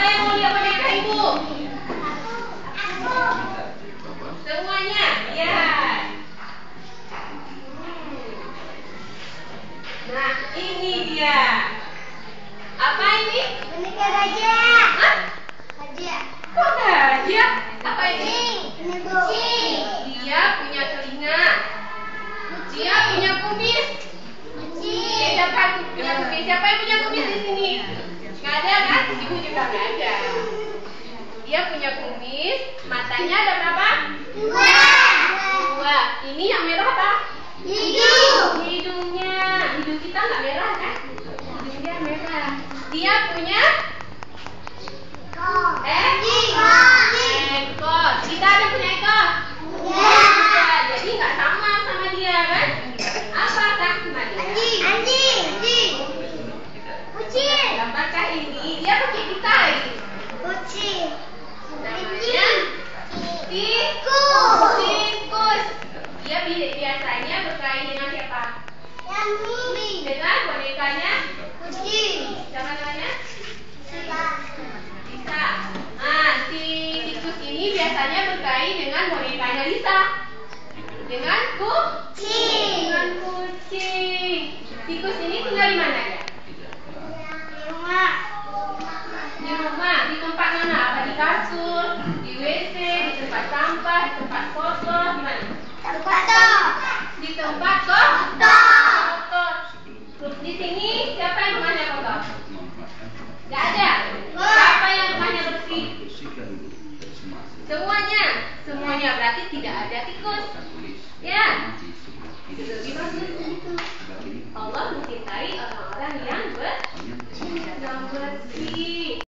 yang mau lihat boneka ibu? Semuanya, lihat. Nah, ini dia. Apa ini? Boneka gajah. Hah? Gajah. Kok gajah? Apa ini? Ini kucing. Dia punya telinga. Dia punya kumis. Kucing. Siapa punya kumis? Siapa yang punya kumis di sini? Nggak ada kan? Ibu juga nggak ada. Dia punya kumis. Matanya ada berapa? Dua. Dua. Ini yang merah apa? Hidung. Hidungnya. Hidung kita nggak merah kan? Hidung dia merah. Dia punya ekor. Kita ada punya ekor? Ya. Jadi nggak sama dia kan? Apa sama dia? Anjing. Kucing. Apakah ini dia pakai gitar? Kucing. Namanya Tikus. tikus. Dia biasanya berkelahi dengan siapa? Dengan bonekanya Kucing. siapa namanya? Lisa. Nah, si tikus ini biasanya berkelahi dengan bonekanya Lisa. Dengan Kucing. Tikus ini tinggal di mana ya? Di rumah. Di tempat mana? Apa di kasur, di WC, di tempat sampah, di tempat kotor, di mana? Di tempat kotor. Di sini siapa yang rumahnya kotor? Gak ada. Siapa yang rumahnya bersih? Semuanya berarti tidak ada tikus.